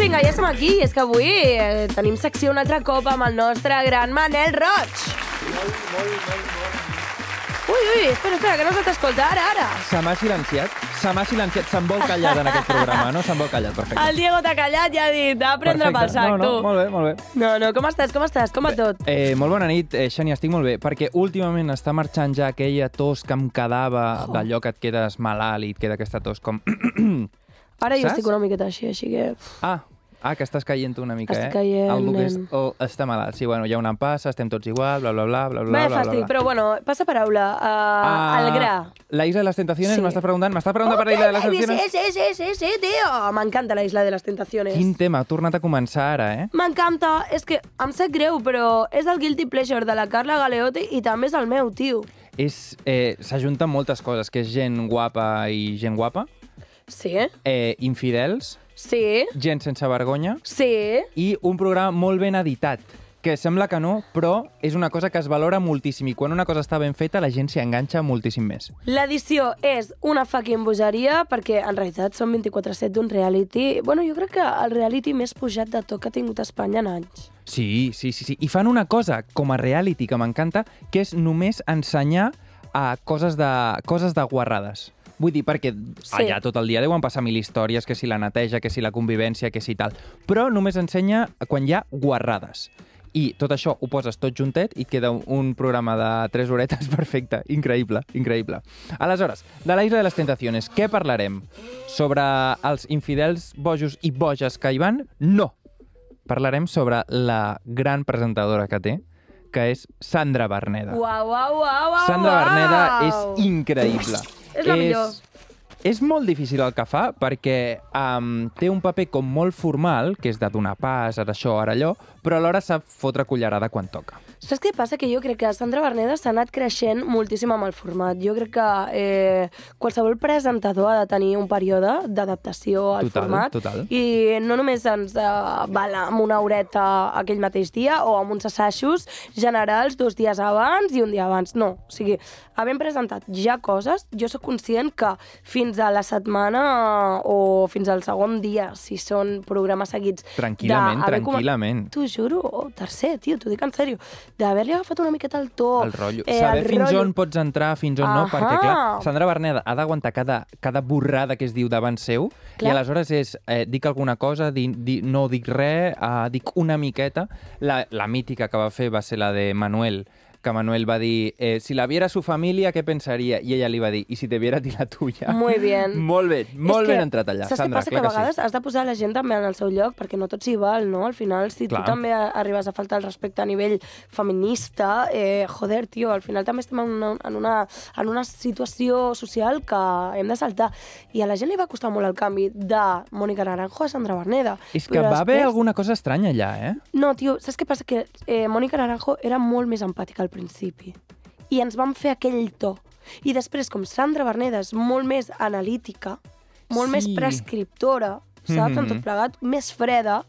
vinga, ja estem aquí. És que avui tenim secció un altre cop amb el nostre gran Manel Roig. Ui, espera, que no se t'escolta ara. Se m'ha silenciat, se'm vol callat en aquest programa, no? Se'm vol callat, perfecte. El Diego t'ha callat i ha dit, a prendre pel sac, tu. Molt bé. No, com estàs? Com va tot? Molt bona nit, Xènia, estic molt bé, perquè últimament està marxant ja aquella tos que em quedava d'allò que et quedes malalt i et queda aquesta tos com... Ara jo estic una miqueta així que... que estàs caient una mica, Estic caient, el Lucas està malalt. Sí, bueno, hi ha una passa, estem tots igual, bla, bla, bla, bla, bla, Vaya bla, fàstic, bla. però bueno, passa paraula. Al gra. La Isla de las Tentaciones, Sí. m'estàs preguntant per la Isla de las Tentaciones? Sí, tío. M'encanta la Isla de las Tentaciones. Quin tema, ha tornat a començar ara, M'encanta, és que em sap greu, però és el guilty pleasure de la Carla Galeotti i també és el meu, tio. S'ajunten moltes coses, que és gent guapa i gent guapa, Sí? infidels, Sí? gent sense vergonya Sí? i un programa molt ben editat, que sembla que no, però és una cosa que es valora moltíssim i quan una cosa està ben feta la gent s'hi enganxa moltíssim més. L'edició és una fucking bogeria perquè en realitat són 24/7 d'un reality. Bueno, jo crec que el reality més pujat de tot que ha tingut Espanya en anys. Sí. I fan una cosa com a reality que m'encanta, que és només ensenyar coses de guarrades. Vull dir, perquè allà tot el dia deuen passar mil històries, que si la neteja, que si la convivència, que si tal. Però només ensenya quan hi ha guarrades. I tot això ho poses tot juntet i et queda un programa de 3 horetes perfecte. Increïble. Aleshores, de la Isla de les Tentaciones, què parlarem? Sobre els infidels bojos i boges que hi van? No! Parlarem sobre la gran presentadora que té, que és Sandra Berneda. Uau. Sandra Berneda és increïble. És la millor. És molt difícil el que fa perquè té un paper com molt formal, que és de donar pas, ara això, ara allò, però alhora sap fotre cullerada quan toca. Saps què passa? Que jo crec que Sandra Berneda s'ha anat creixent moltíssim amb el format. Jo crec que qualsevol presentador ha de tenir un període d'adaptació al format. Total. I no només ens val amb una horeta aquell mateix dia o amb uns assajos generals 2 dies abans i un dia abans. No, o sigui, havent presentat ja coses, jo sóc conscient que fins a la setmana o fins al segon dia, si són programes seguits... Tranquil·lament. T'ho juro, tercer, tio, t'ho dic en sèrio, d'haver-li agafat una miqueta el to. El rotllo. Saber fins on pots entrar, fins on no, perquè, clar, Sandra Berneda ha d'aguantar cada borrada que es diu davant seu, i aleshores és, dic alguna cosa, no dic res, dic una miqueta. La mítica que va fer va ser la de Manuel, que Manuel va dir, si la viera su familia, què pensaria? I ella li va dir, i si te viera ti la tuya? Muy bien. Molt ben entrat allà, Sandra, Sandra, clar que sí. Saps què passa? Que a vegades has de posar la gent també en el seu lloc, perquè no tot s'hi val, no? Al final, si tu també arribes a faltar el respecte a nivell feminista, joder, tio, al final també estem en una situació social que hem de saltar. I a la gent li va costar molt el canvi de Mónica Naranjo a Sandra Berneda. És que va haver alguna cosa estranya allà, No, tio, saps què passa? Que Mónica Naranjo era molt més empàtica al principi. I ens vam fer aquell to. I després, com Sandra Berneda és molt més analítica, molt més prescriptora, saps? En tot plegat, més freda,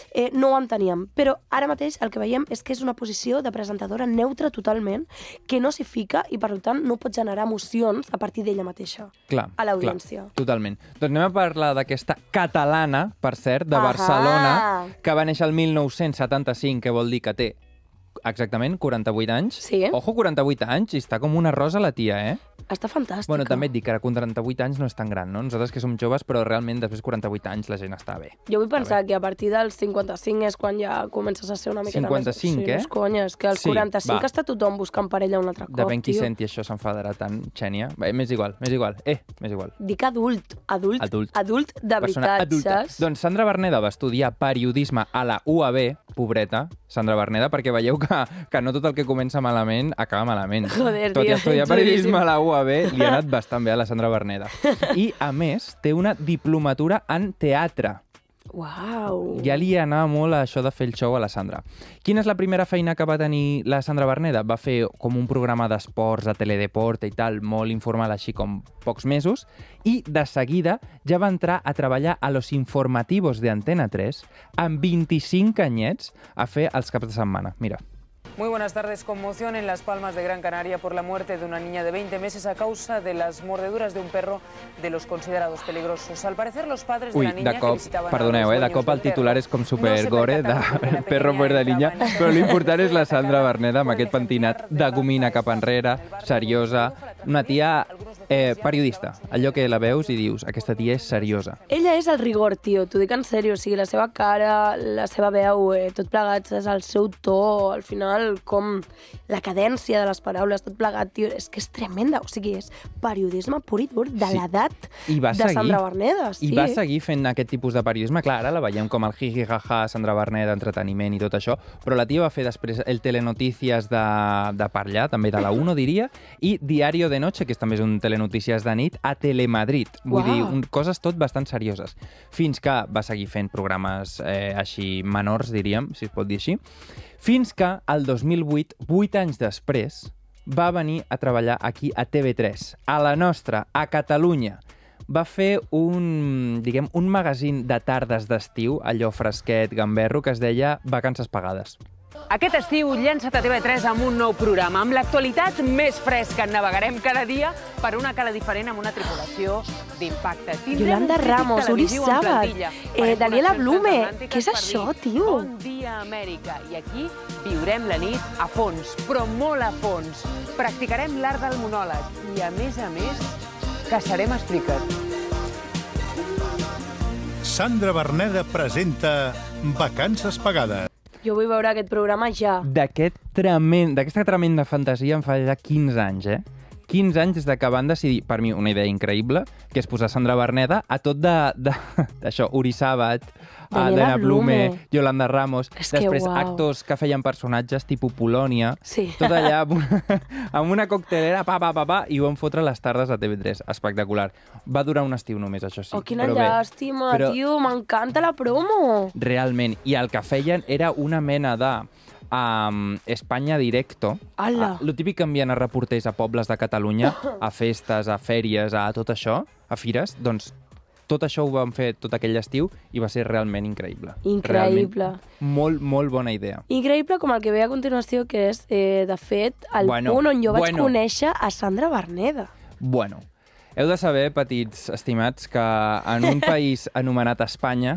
no ho enteníem. Però ara mateix el que veiem és que és una posició de presentadora neutra totalment, que no s'hi fica i, per tant, no pot generar emocions a partir d'ella mateixa a l'audiència. Totalment. Doncs anem a parlar d'aquesta catalana, per cert, de Barcelona, que va néixer el 1975, que vol dir que té exactament 48 anys. Sí. Ojo, 48 anys, i està com una rosa la tia, Està fantàstica. Bueno, també et dic que ara 48 anys no és tan gran, no? Nosaltres que som joves, però realment després de 48 anys la gent està bé. Jo vull pensar que a partir dels 55 és quan ja comences a ser una miqueta 55, més... Sí, conya, és que als 45 està tothom buscant parella un altre cop, tio. De ben qui senti això s'enfadarà tant, Xènia. M'és igual. M'és igual. Dic adult de veritat, saps? Doncs Sandra Berneda va estudiar periodisme a la UAB, pobreta, Sandra Berneda, perquè veieu que no tot el que comença malament acaba malament. Joder, tot i estudiar periodisme a la UAB li ha anat bastant bé a la Sandra Berneda. I, a més, té una diplomatura en teatre. Uau! Ja li anava molt a això de fer el show a la Sandra. Quina és la primera feina que va tenir la Sandra Berneda? Va fer com un programa d'esports, de Teledeporte i tal, molt informal, així com pocs mesos, i de seguida ja va entrar a treballar a Los Informativos de Antena 3 amb 25 anyets a fer els caps de setmana. Mira. Muy buenas tardes. Conmoción en Las Palmas de Gran Canaria por la muerte de una niña de 20 meses a causa de las mordeduras de un perro de los considerados peligrosos. Al parecer, los padres de la niña que visitaban perdoneu, de cop el titular és com supergore de perro muerde de niña, però l'important és la Sandra Berneda amb aquest pentinat de gomina cap enrere, seriosa, una tia periodista, allò que la veus i dius, aquesta tia és seriosa. Ella és el rigor, tio, t'ho dic en sèrio, o sigui, la seva cara, la seva veu, tot plegat, és el seu to, al final, com la cadència de les paraules, tot plegat, tio, és que és tremenda, o sigui, és periodisme pur i dur de l'edat de Sandra Berneda. I va seguir fent aquest tipus de periodisme, clar, ara la veiem com el jiji-jaja, Sandra Berneda, entreteniment i tot això, però la tia va fer després el Telenotícies de per allà, també de la 1, diria, i Diario de Noche, que també és un Telenotícies de nit, a Telemadrid. Vull dir, coses tot bastant serioses. Fins que va seguir fent programes així menors, diríem, si es pot dir així, fins que el 2008, 8 anys després, va venir a treballar aquí a TV3, a la nostra, a Catalunya. Va fer un magazín de tardes d'estiu, allò fresquet, gamberro, que es deia Vacances Pagades. Aquest estiu llença't a TV3 amb un nou programa, amb l'actualitat més fresca. Navegarem cada dia per una cara diferent amb una tripulació d'impacte. Yolanda Ramos, Uri Sàbat, Daniela Blume, què és això, tio? Bon dia, Amèrica. I aquí viurem la nit a fons, però molt a fons. Practicarem l'art del monòleg i, a més, caçarem streakers. Sandra Berneda presenta Vacances Pagades. Jo vull veure aquest programa ja. D'aquesta tremenda fantasia em fa ja 15 anys, 15 anys des que van decidir, per mi, una idea increïble, que és posar Sandra Berneda a tot d'això, Uri Sàbat, Daniela Blume, Yolanda Ramos, després actors que feien personatges tipus Polònia, tot allà amb una coctelera, i ho van fotre les tardes a TV3. Espectacular. Va durar un estiu només, això sí. Oh, quina llàstima, tio, m'encanta la promo. Realment, i el que feien era una mena de Espanya Directo. Lo típic que envien a reporters a pobles de Catalunya, a festes, a fèries, a tot això, a fires, doncs tot això ho vam fer tot aquell estiu i va ser realment increïble. Increïble. Molt, molt bona idea. Increïble com el que ve a continuació, que és, de fet, el punt on jo vaig conèixer a Sandra Berneda. Bueno, heu de saber, petits estimats, que en un país anomenat Espanya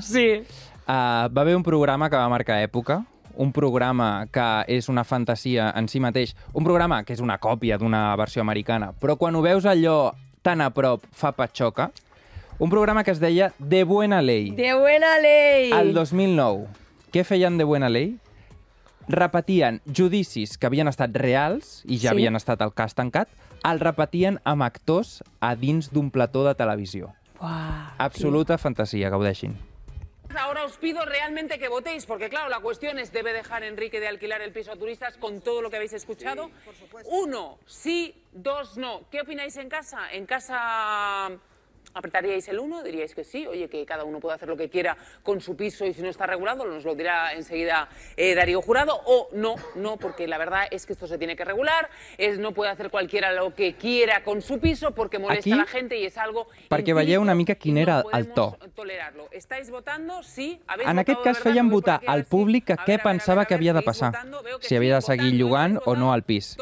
va haver un programa que va marcar època, un programa que és una fantasia en si mateix, un programa que és una còpia d'una versió americana, però quan ho veus allò tan a prop fa patxoca, un programa que es deia De Buena Ley. De Buena Ley! El 2009. Què feien De Buena Ley? Repetien judicis que havien estat reals i ja havien estat el cas tancat, el repetien amb actors a dins d'un plató de televisió. Absoluta fantasia, gaudeixin. Ahora os pido realmente que votéis, porque claro, la cuestión es, ¿debe dejar Enrique de alquilar el piso a turistas con todo lo que habéis escuchado? Sí, por supuesto. 1, sí, 2, no. ¿Qué opináis en casa? En casa... ¿Apretaríais el 1? ¿Diríais que sí? Oye, que cada uno puede hacer lo que quiera con su piso y si no está regulado, nos lo dirá enseguida Darío Jurado. O no, porque la verdad es que esto se tiene que regular, no puede hacer cualquiera lo que quiera con su piso porque molesta a la gente y es algo... Perquè veieu una mica quin era el to. ¿Estáis votando? Sí. En aquest cas feien votar al públic què pensava que havia de passar, si havia de seguir llogant o no al pis.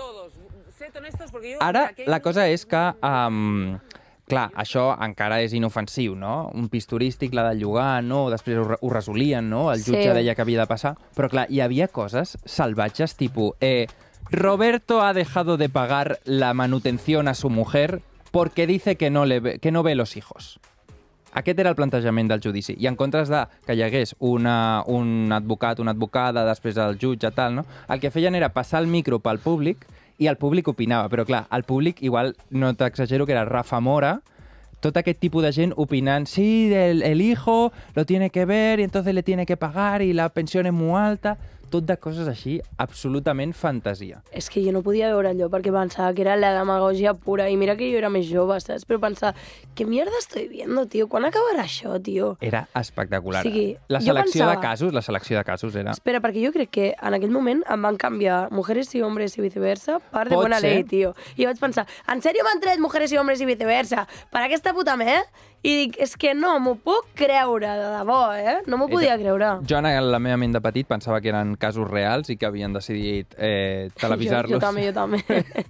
Ara, la cosa és que... Clar, això encara és inofensiu, no? Un pis turístic l'ha de llogar, no? Després ho resolien, no? El jutge deia que havia de passar. Però clar, hi havia coses salvatges, tipus... Roberto ha dejado de pagar la manutención a su mujer porque dice que no ve los hijos. Aquest era el plantejament del judici. I en comptes de que hi hagués un advocat, una advocada, després el jutge, tal, no? El que feien era passar el micro pel públic i el públic opinava, però clar, el públic, igual no t'exagero, que era Rafa Mora, tot aquest tipus de gent opinant, sí, el hijo lo tiene que ver y entonces le tiene que pagar y la pensión es muy alta, tot de coses així, absolutament fantasia. És que jo no podia veure allò perquè pensava que era la demagogia pura i mira que jo era més jove, saps? Però pensava, què mierda estoy viendo, tio? Quan acabarà això, tio? Era espectacular. O sigui, la selecció de casos era... Espera, perquè jo crec que en aquell moment em van canviar Mujeres y Hombres y Viceversa per De Buena Ley, tio. I vaig pensar, ¿en serio m'han tret Mujeres y Hombres y Viceversa per aquesta puta I dic, és que no m'ho puc creure, de debò, No m'ho podia creure. Jo en la meva ment de petit pensava que eren casos reals i que havien decidit televisar-los. Jo també.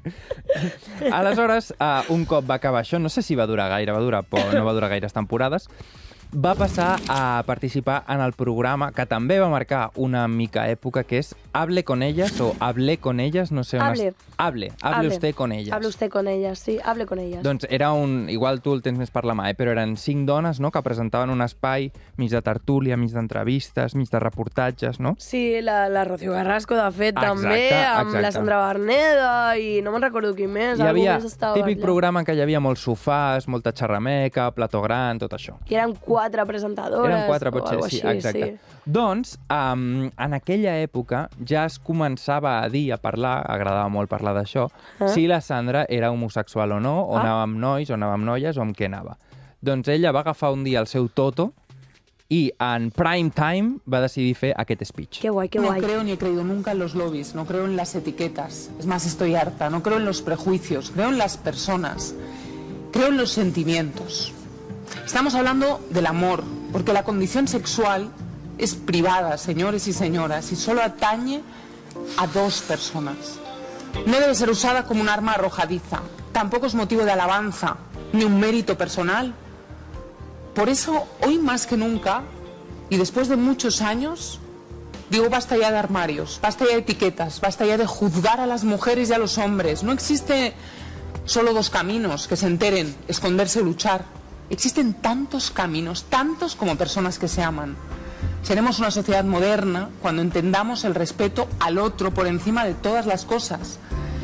Aleshores, un cop va acabar això, no sé si va durar gaire, no va durar gaires temporades, va passar a participar en el programa que també va marcar una mica època, que és Hable con ellas o Hablé con ellas, no sé on... Hable usted con ellas. Hable usted con ellas, sí, hable con ellas. Doncs era igual tu el tens més per la mà, però eren 5 dones, no?, que presentaven un espai mig de tertúlia, mig d'entrevistes, mig de reportatges, no? Sí, la Rocío Carrasco, de fet, també, amb la Sandra Berneda i no me'n recordo qui més. Hi havia típic programa que hi havia molts sofàs, molta xerrameca, plató gran, tot això. I eren 4 presentadores. Eren 4, potser, sí, exacte. Sí. Doncs, en aquella època ja es començava a dir, a parlar, agradava molt parlar d'això, si la Sandra era homosexual o no, o anava amb nois, o anava amb noies, o amb què anava. Doncs ella va agafar un dia el seu toto y en prime time va decidir fer aquest speech. Qué guay, qué guay. No creo ni he creído nunca en los lobbies, no creo en las etiquetas. Es más, estoy harta. No creo en los prejuicios, creo en las personas. Creo en los sentimientos. Estamos hablando del amor, porque la condición sexual es privada, señores y señoras, y solo atañe a 2 personas. No debe ser usada como un arma arrojadiza. Tampoco es motivo de alabanza, ni un mérito personal. Por eso, hoy más que nunca, y después de muchos años, digo basta ya de armarios, basta ya de etiquetas, basta ya de juzgar a las mujeres y a los hombres. No existe solo 2 caminos, que se enteren, esconderse o luchar. Existen tantos caminos, tantos como personas que se aman. Seremos una sociedad moderna cuando entendamos el respeto al otro por encima de todas las cosas.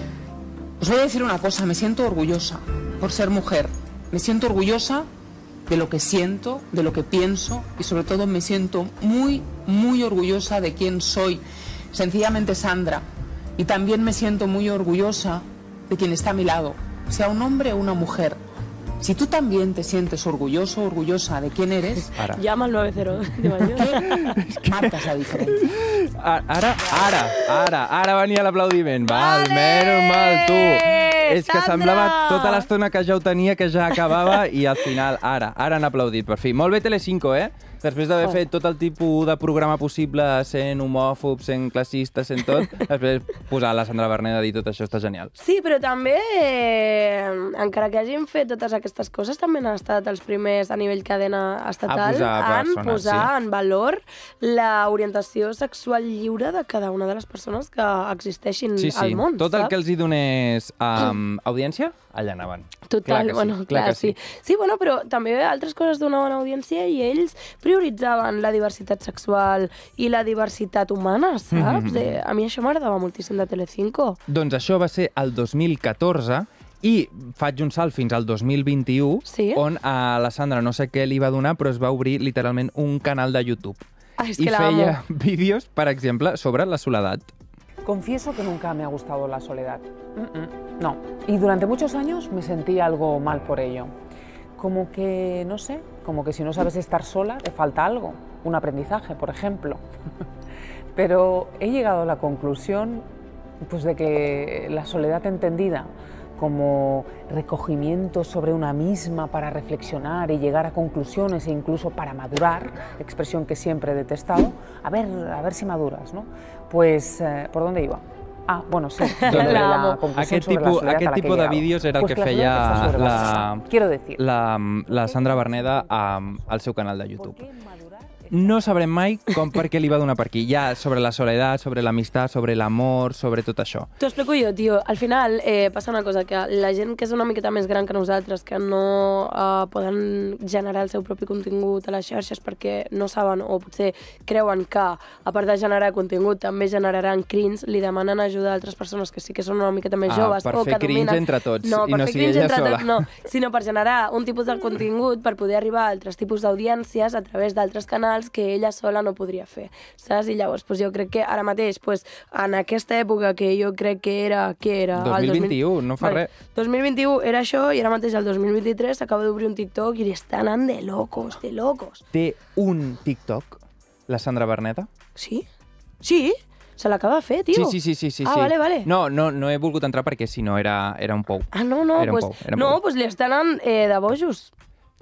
Os voy a decir una cosa, me siento orgullosa por ser mujer. Me siento orgullosa de lo que siento, de lo que pienso y sobre todo me siento muy, muy orgullosa de quién soy. Sencillamente Sandra. Y también me siento muy orgullosa de quien está a mi lado, sea un hombre o una mujer. Si tú también te sientes orgulloso o orgullosa de quién eres... Ara. Llama al 90, ¿qué marcas la diferencia? Ara venia l'aplaudiment. Val, menys mal, tu. És que semblava tota l'estona que ja ho tenia, que ja acabava, i al final, ara han aplaudit, per fi. Molt bé Telecinco, Després d'haver fet tot el tipus de programa possible, sent homòfob, sent classista, sent tot, després posar la Sandra Berneda a dir tot això està genial. Sí, però també, encara que hagin fet totes aquestes coses, també han estat els primers a nivell cadena estatal en posar en valor l'orientació sexual lliure de cada una de les persones que existeixin al món. Tot el que els hi donés audiència, allà anaven. Total, clar, sí. Sí, bueno, però també altres coses donaven audiència i ells prioritzaven la diversitat sexual i la diversitat humana, saps? A mi això m'agradava moltíssim de Telecinco. Doncs això va ser el 2014 i faig un salt fins al 2021, on a la Sandra no sé què li va donar, però es va obrir literalment un canal de YouTube. I feia vídeos, per exemple, sobre la soledat. Confieso que nunca me ha gustado la soledad. No. Y durante muchos años me sentí algo mal por ello. Como que, no sé, como que si no sabes estar sola, te falta algo. Un aprendizaje, por ejemplo. Pero he llegado a la conclusión, pues, de que la soledad entendida como recogimiento sobre una misma para reflexionar y llegar a conclusiones e incluso para madurar, expresión que siempre he detestado, a ver si maduras, ¿no? Pues, ¿por dónde iba? Bueno, sí. Aquest tipus de vídeos era el que feia la Sandra Berneda al seu canal de YouTube. No sabrem mai per què li va donar per aquí. Ja sobre la soledat, sobre l'amistat, sobre l'amor, sobre tot això. T'ho explico jo, tio. Al final passa una cosa, que la gent que és una miqueta més gran que nosaltres, que no poden generar el seu propi contingut a les xarxes perquè no saben o potser creuen que, a part de generar contingut, també generaran cringe, li demanen ajuda a altres persones que sí que són una miqueta més joves. Per fer cringe entre tots i no sigui ella sola. No, sinó per generar un tipus de contingut per poder arribar a altres tipus d'audiències a través d'altres canals que ella sola no podria fer, saps? I llavors jo crec que ara mateix, en aquesta època que jo crec que era... 2021, no fa res. 2021 era això i ara mateix el 2023 s'acaba d'obrir un TikTok i està anant de locos, de locos. Té un TikTok, la Sandra Berneda? Sí? Sí? Se l'acaba de fer, tio. Sí. Vale. No he volgut entrar perquè si no era un pou. No, doncs li està anant de bojos.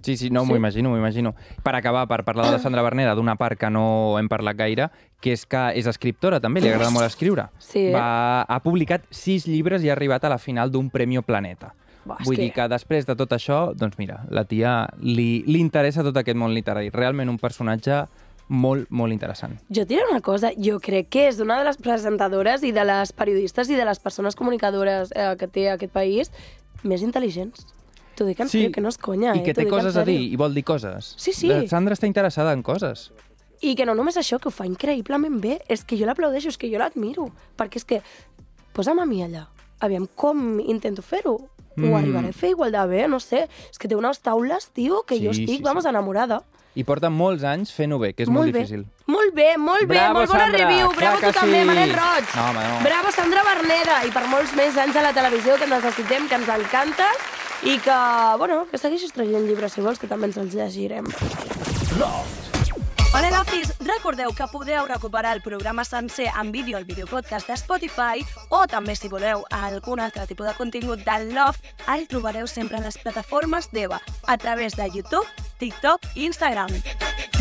Sí, no, m'ho imagino. Per acabar, per parlar de la Sandra Verneda, d'una part que no hem parlat gaire, que és escriptora també, li agrada molt escriure. Sí. Ha publicat 6 llibres i ha arribat a la final d'un Premi Planeta. Vull dir que després de tot això, doncs mira, la tia li interessa tot aquest món literari. Realment un personatge molt, molt interessant. Jo et diré una cosa, jo crec que és una de les presentadores i de les periodistes i de les persones comunicadores que té aquest país més intel·ligents. T'ho dic en sèrio, que no és conya. I que té coses a dir, i vol dir coses. Sí. La Sandra està interessada en coses. I que no només això, que ho fa increïblement bé, és que jo l'aplaudeixo, és que jo l'admiro, perquè és que, posa'm a mi allà, aviam com intento fer-ho, ho arribaré a fer igual de bé, no sé, és que té unes taules, tio, que jo estic, vamos, enamorada. I porta molts anys fent-ho bé, que és molt difícil. Molt bé, molt bona review. Bravo tu també, Manel Roig. No, home, no. Bravo, Sandra Verneda. I per molts més anys a la televisió que ens necessitem, que ens encanta, i que, bueno, que segueixis traient llibres, si vols, que també ens els llegirem. Hola, Lofties! Recordeu que podeu recuperar el programa sencer en vídeo al videopodcast de Spotify o també, si voleu, algun altre tipus de contingut del Loft, el trobareu sempre a les plataformes d'EVA, a través de YouTube, TikTok i Instagram.